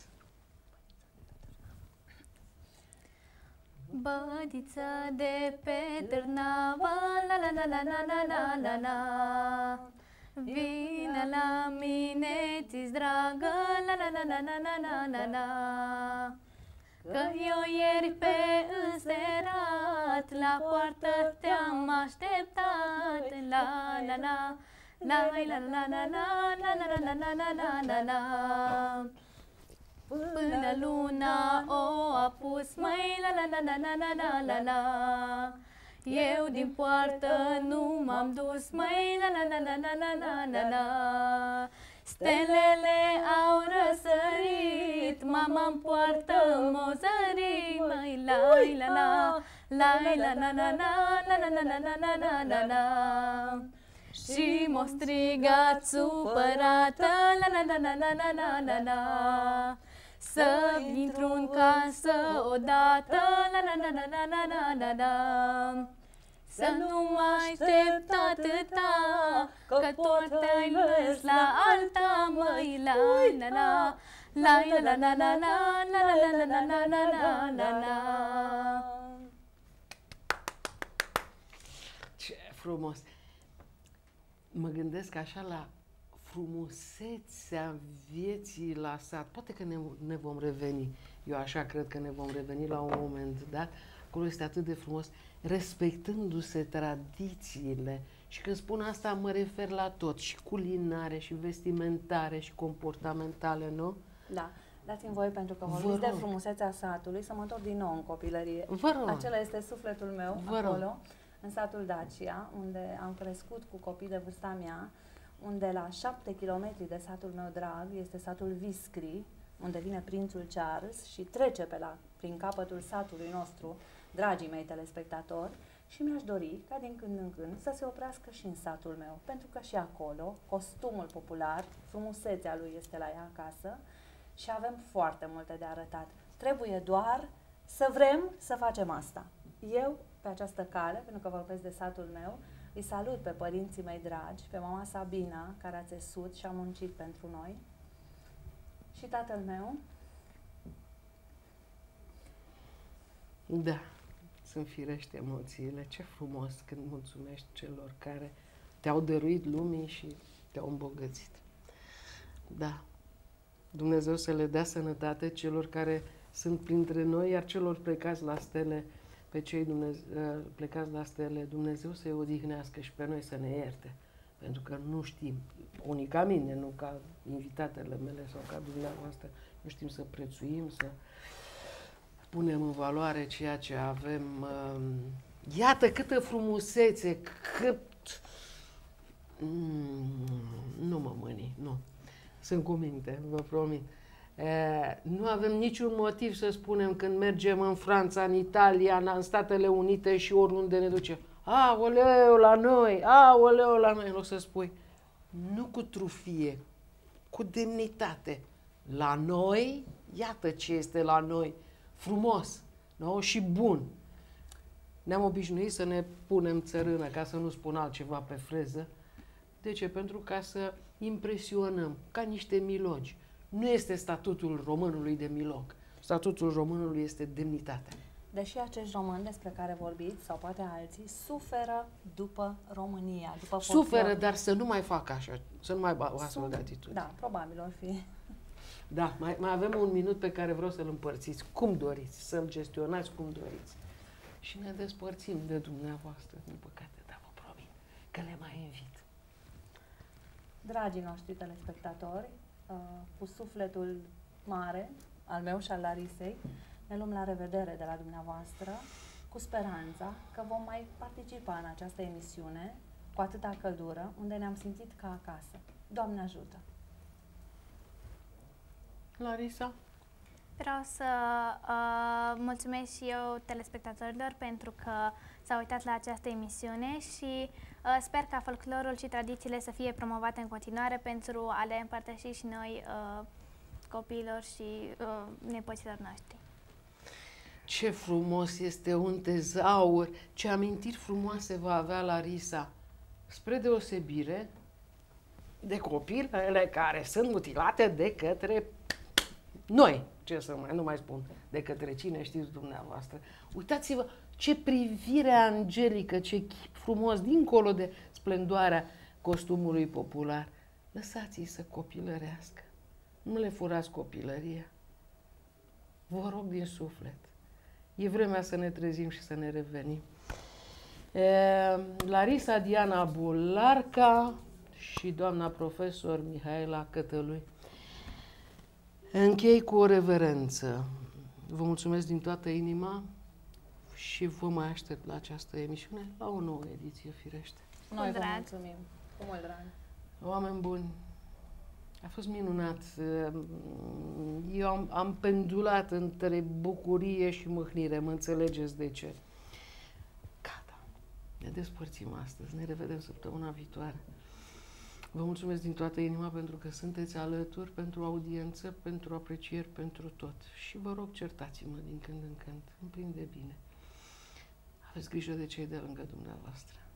Bădiță de pe Târnava, la la la la la la la la la, vină la mine, ți-s dragă, la la la la la la la la la, că eu ieri pe înserat la poartă te-am așteptat, la la la la la la la la la la la la la la la la. Până luna o a pus, măi, la la la la la la la la la. Eu din poartă nu m-am dus, măi, la la la la la la la la la. Stelele au răsărit, mama-n poartă m-o zărit, măi, la la la la la la la la la la la la la la la la. Și m-o strigat supărată, la la la la la la la la la. Să intru în casă odată, la la la la la la la la la. Să nu mă aștept atâta, că tot te-ai lăs la alta, măi, la la la la la la la la la la la la la la la la. Ce frumos! Mă gândesc așa la frumusețea vieții la sat. Poate că ne, ne vom reveni. Eu așa cred că ne vom reveni la un moment dat. Acolo este atât de frumos, respectându-se tradițiile. Și când spun asta, mă refer la tot. Și culinare, și vestimentare, și comportamentale, nu? Da. Dați-mi voi, pentru că vorbiți de frumusețea satului, să mă întorc din nou în copilărie. Vă rog. Acela este sufletul meu, Vă acolo, rog. în satul Dacia, unde am crescut cu copii de vârsta mea, unde la șapte kilometri de satul meu drag este satul Viscri, unde vine prințul Charles și trece pe la, prin capătul satului nostru, dragii mei telespectatori, și mi-aș dori ca din când în când să se oprească și în satul meu, pentru că și acolo costumul popular, frumusețea lui este la ea acasă și avem foarte multe de arătat. Trebuie doar să vrem să facem asta. Eu, pe această cale, pentru că vorbesc de satul meu, îi salut pe părinții mei dragi, pe mama Sabina, care a țesut și a muncit pentru noi, și tatăl meu. Da, sunt firește emoțiile. Ce frumos când mulțumești celor care te-au dăruit lumii și te-au îmbogățit. Da, Dumnezeu să le dea sănătate celor care sunt printre noi, iar celor plecați la stele, pe cei Dumnezeu, plecați la stele, Dumnezeu să-i odihnească și pe noi să ne ierte. Pentru că nu știm, unii ca mine, nu ca invitatele mele sau ca dumneavoastră, nu știm să prețuim, să punem în valoare ceea ce avem. Iată câtă frumusețe, cât... Nu mă mâni, nu. Sunt cu minte, vă promit. E, nu avem niciun motiv să spunem când mergem în Franța, în Italia, în Statele Unite și oriunde ne duce. Aoleu, la noi, aoleu, la noi. O să spui, nu cu trufie, cu demnitate. La noi, iată ce este la noi, frumos, nu? Și bun. Ne-am obișnuit să ne punem țărână, ca să nu spun altceva pe freză. De ce? Pentru ca să impresionăm, ca niște milogi. Nu este statutul românului de milog. Statutul românului este demnitatea. deși acești români despre care vorbiți, sau poate alții, suferă după România, după folclor. Suferă, dar să nu mai facă așa, să nu mai au astfel de atitudini. Da, probabil or fi. Da, mai, mai avem un minut pe care vreau să-l împărțiți cum doriți, să-l gestionați cum doriți. Și ne despărțim de dumneavoastră, din păcate, dar vă promit că le mai invit. Dragii noștri telespectatori, uh, cu sufletul mare, al meu și al Larisei, ne luăm la revedere de la dumneavoastră, cu speranța că vom mai participa în această emisiune cu atâta căldură, unde ne-am simțit ca acasă. Doamne ajută! Larisa? Vreau să uh, mulțumesc și eu telespectatorilor pentru că s-au uitat la această emisiune și uh, sper ca folclorul și tradițiile să fie promovate în continuare pentru a le împărtăși și noi uh, copiilor și uh, nepoților noștri. Ce frumos este un tezaur, ce amintiri frumoase va avea Larisa, spre deosebire de copilele care sunt mutilate de către noi, ce să mai, nu mai spun, de către cine știți dumneavoastră. Uitați-vă ce privire angelică, ce chip frumos, dincolo de splendoarea costumului popular. Lăsați-i să copilărească. Nu le furați copilăria. Vă rog din suflet. E vremea să ne trezim și să ne revenim. E, Larisa Diana Bularca și doamna profesor Mihaela Cătălui. Închei cu o reverență. Vă mulțumesc din toată inima și vă mai aștept la această emisiune, la o nouă ediție, firește. Noi vă mulțumim. Cu mult drag. Oameni buni, a fost minunat. Eu am, am pendulat între bucurie și mâhnire, mă înțelegeți de ce. Gata, ne despărțim astăzi, ne revedem săptămâna viitoare. Vă mulțumesc din toată inima pentru că sunteți alături, pentru audiență, pentru aprecieri, pentru tot. Și vă rog, certați-mă din când în când, îmi prinde bine. Aveți grijă de cei de lângă dumneavoastră.